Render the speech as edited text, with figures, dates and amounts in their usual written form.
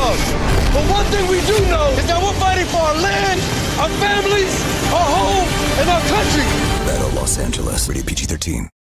of. But one thing we do know is that we're fighting for our land, our families, our home, and our country. Battle Los Angeles, rated PG-13.